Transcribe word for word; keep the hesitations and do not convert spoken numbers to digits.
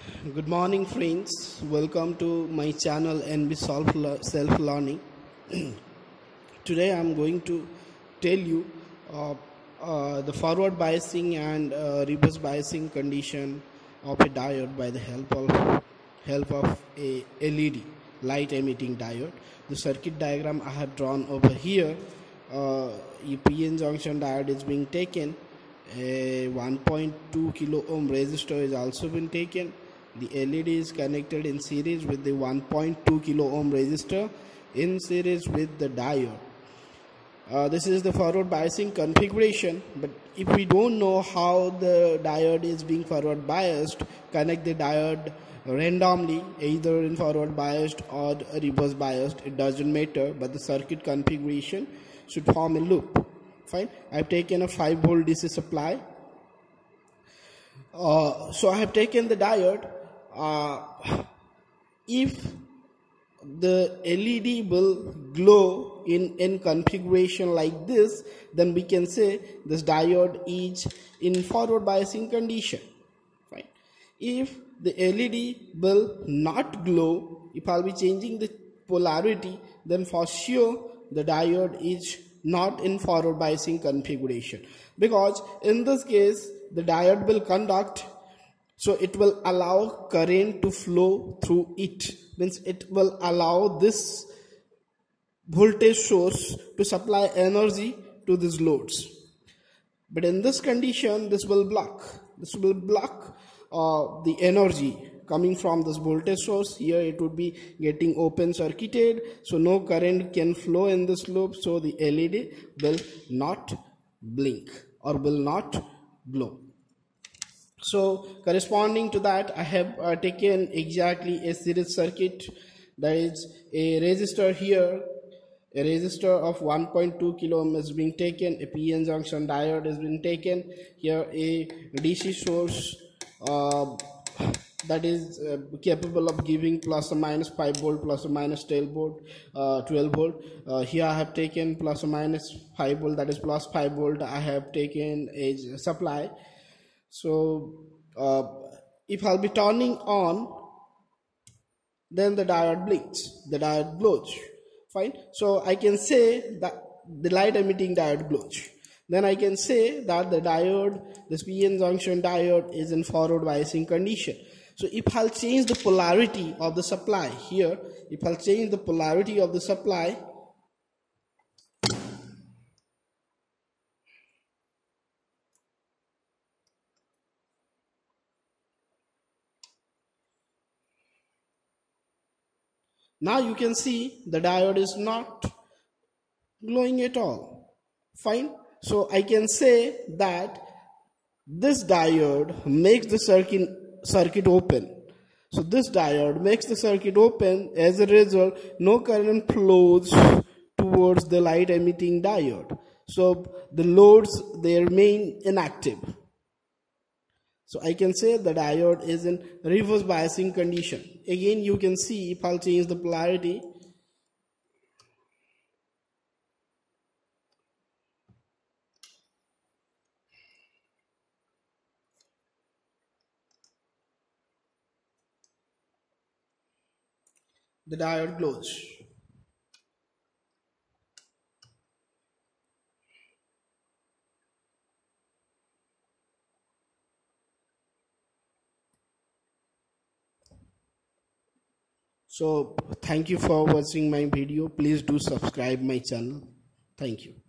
Good morning, friends. Welcome to my channel N B Self Learning. Today I'm going to tell you uh, uh, the forward biasing and uh, reverse biasing condition of a diode by the help of help of a L E D, light emitting diode. The circuit diagram I have drawn over here. Uh, a P N junction diode is being taken. A one point two kilo ohm resistor is also been taken. The L E D is connected in series with the one point two kilo ohm resistor in series with the diode. Uh, this is the forward biasing configuration, but if we don't know how the diode is being forward biased, connect the diode randomly, either in forward biased or reverse biased, it doesn't matter, but the circuit configuration should form a loop. Fine. I have taken a five volt D C supply. Uh, so I have taken the diode. Uh, if the L E D will glow in in configuration like this, then we can say this diode is in forward biasing condition. Fine. If the L E D will not glow, if I'll be changing the polarity, then for sure the diode is not in forward biasing configuration, because in this case the diode will conduct, so it will allow current to flow through it, means it will allow this voltage source to supply energy to these loads. But in this condition, this will block this will block uh, the energy coming from this voltage source. Here it would be getting open circuited, so no current can flow in this loop, so the L E D will not blink or will not glow. So corresponding to that, I have uh, taken exactly a series circuit. That is a resistor here, a resistor of one point two kilo ohm is being taken, a P N junction diode is being taken, here a D C source uh, that is uh, capable of giving plus or minus five volt, plus or minus twelve volt. Uh, twelve volt. Uh, here I have taken plus or minus five volt, that is plus five volt. I have taken a supply. So uh, if I'll be turning on, then the diode blinks, the diode glows. Fine. So I can say that the light emitting diode glows. Then I can say that the diode, this P N junction diode, is in forward biasing condition. So if I'll change the polarity of the supply here, if I'll change the polarity of the supply, now you can see the diode is not glowing at all. Fine. So I can say that this diode makes the circuit circuit open. So this diode makes the circuit open. As a result, no current flows towards the light emitting diode. So the loads, they remain inactive. So I can say the diode is in reverse biasing condition. Again, you can see if I'll change the polarity, the diode glows. So thank you for watching my video. Please do subscribe my channel. Thank you.